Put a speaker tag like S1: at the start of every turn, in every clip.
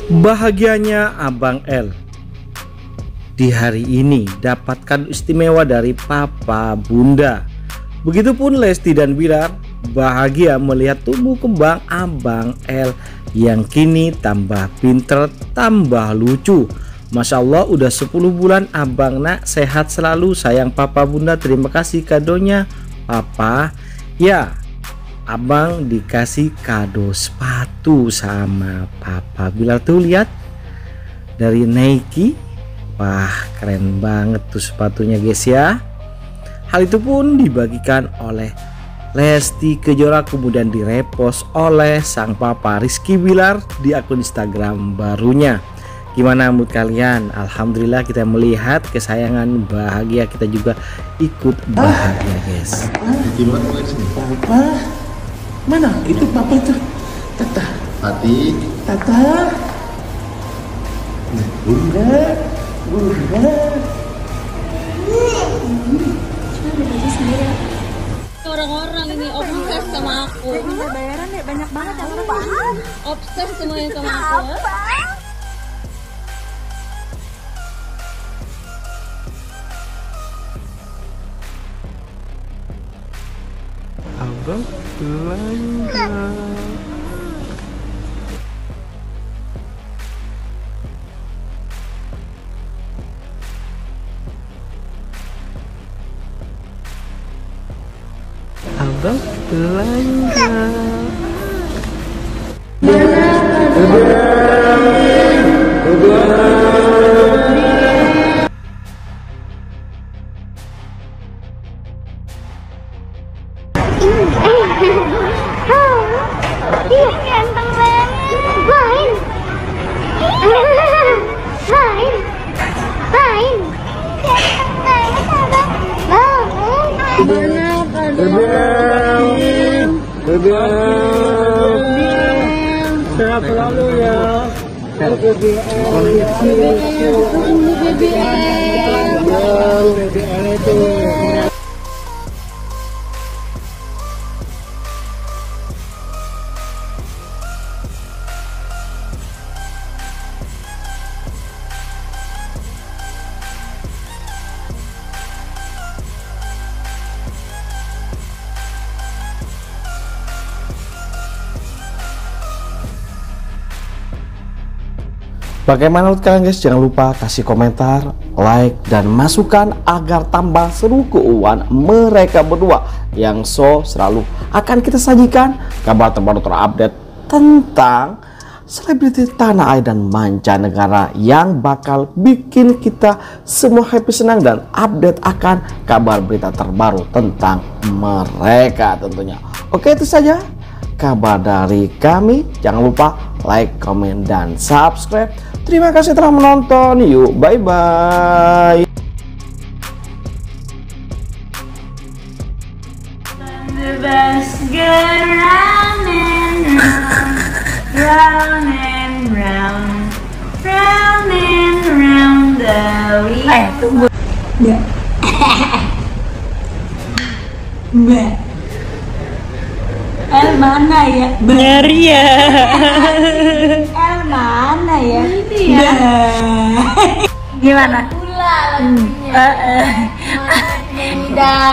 S1: Bahagianya Abang L di hari ini dapatkan istimewa dari papa bunda. Begitupun Lesti dan Bilar bahagia melihat tumbuh kembang Abang L yang kini tambah pinter, tambah lucu. Masya Allah, udah 10 bulan abang nak, sehat selalu sayang papa bunda. Terima kasih kadonya papa. Ya, abang dikasih kado sepatu sama papa Bilar tuh, lihat, dari Nike. Wah, keren banget tuh sepatunya guys ya. Hal itu pun dibagikan oleh Lesti Kejora, kemudian direpost oleh sang papa Rizky Bilar di akun Instagram barunya. Gimana mood kalian? Alhamdulillah kita melihat kesayangan bahagia, kita juga ikut bahagia guys.
S2: Papa, mana itu papa itu? Tata,
S3: Hati,
S2: tata, bunda, bunda.
S4: Orang-orang ini obses sama aku.
S5: Minta bayaran deh, banyak banget yang orang
S4: Obses semuanya sama aku.
S1: Abang belanja. Abang belanja.
S6: Iya, ganteng banget. Main. Main. Main. Ganteng banget, abang.
S1: Sehat selalu ya. Bagaimana menurut kalian guys? Jangan lupa kasih komentar, like, dan masukan agar tambah seru keuangan mereka berdua yang selalu akan kita sajikan kabar terbaru terupdate tentang selebriti tanah air dan mancanegara yang bakal bikin kita semua happy, senang, dan update akan kabar berita terbaru tentang mereka tentunya. Oke, itu saja kabar dari kami. Jangan lupa like, komen, dan subscribe. Terima kasih telah menonton. Yuk, bye-bye.
S5: The best get round and round, round and round, round and round the wheel. Tunggu. Mbak. El mana ya?
S4: Nyari ya.
S5: El mana ya?
S4: Ini ya.
S5: Gimana?
S4: Gula lagunya. Dan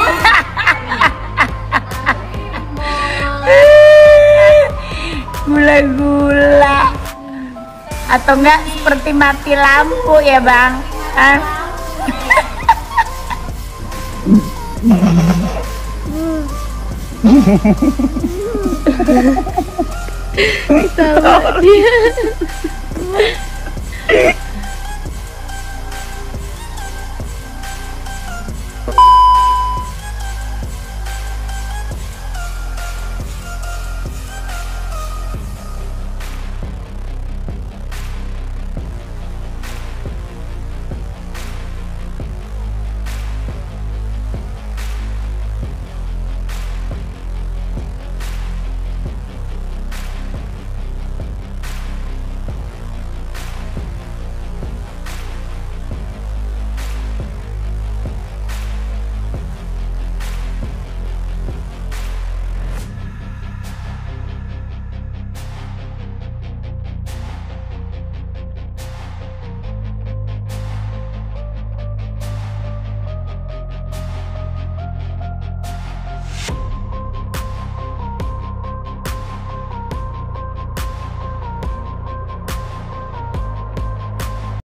S5: Gula-gula. Atau enggak seperti mati lampu ya bang?
S4: Ketawa dia.